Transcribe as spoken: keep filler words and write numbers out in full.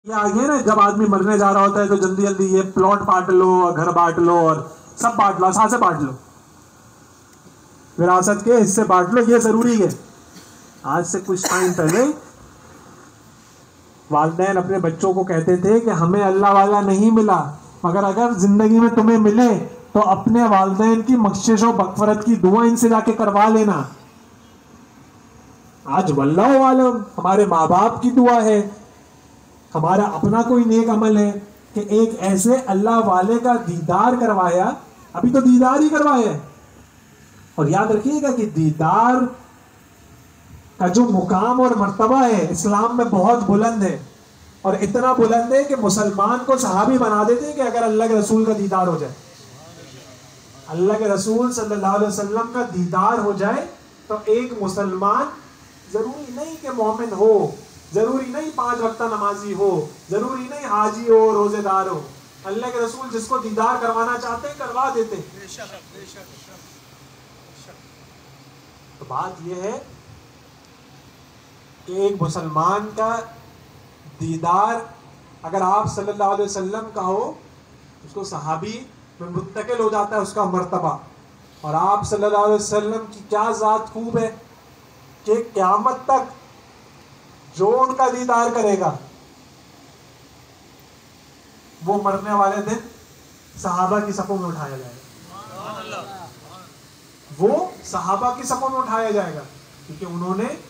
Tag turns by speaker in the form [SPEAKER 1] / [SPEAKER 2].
[SPEAKER 1] یہ آگے نا جب آدمی مرنے جا رہا ہوتا ہے تو جلدی جلدی یہ پلاٹ بانٹ لو اور گھر بانٹ لو اور سب بانٹ لو، ساتھ سے بانٹ لو، وراثت کے حصے بانٹ لو، یہ ضروری ہے۔ آج سے کچھ ٹائم پہلے والدین اپنے بچوں کو کہتے تھے کہ ہمیں اللہ والا نہیں ملا، مگر اگر زندگی میں تمہیں ملے تو اپنے والدین کی بخشش و مغفرت کی دعا ان سے جا کے کروا لینا۔ آج واللہ عالم ہمارے ماں باپ کی دعا ہے، ہمارا اپنا کوئی نیک عمل ہے کہ ایک ایسے اللہ والے کا دیدار کروایا، ابھی تو دیدار ہی کروایا ہے۔ اور یاد رکھیے گا کہ دیدار کا جو مقام اور مرتبہ ہے اسلام میں بہت بلند ہے، اور اتنا بلند ہے کہ مسلمان کو صحابی بنا دیتے ہیں کہ اگر اللہ کے رسول کا دیدار ہو جائے، اللہ کے رسول صلی اللہ علیہ وسلم کا دیدار ہو جائے تو ایک مسلمان ضروری نہیں کہ مومن ہو، ضروری نہیں پانچ وقتہ نمازی ہو، ضروری نہیں حاجی ہو، روزے دار ہو، اللہ کے رسول جس کو دیدار کروانا چاہتے ہیں کروا دیتے ہیں۔ تو بات یہ ہے کہ ایک مسلمان کا دیدار اگر آپ صلی اللہ علیہ وسلم کا ہو، اس کو صحابی میں منتقل ہو جاتا ہے اس کا مرتبہ۔ اور آپ صلی اللہ علیہ وسلم کی کیا ذات خوب ہے کہ قیامت تک جو ان کا دیدار کرے گا وہ مرنے والے دن صحابہ کی صفوں میں اٹھایا جائے گا، وہ صحابہ کی صفوں میں اٹھایا جائے گا، کیونکہ انہوں نے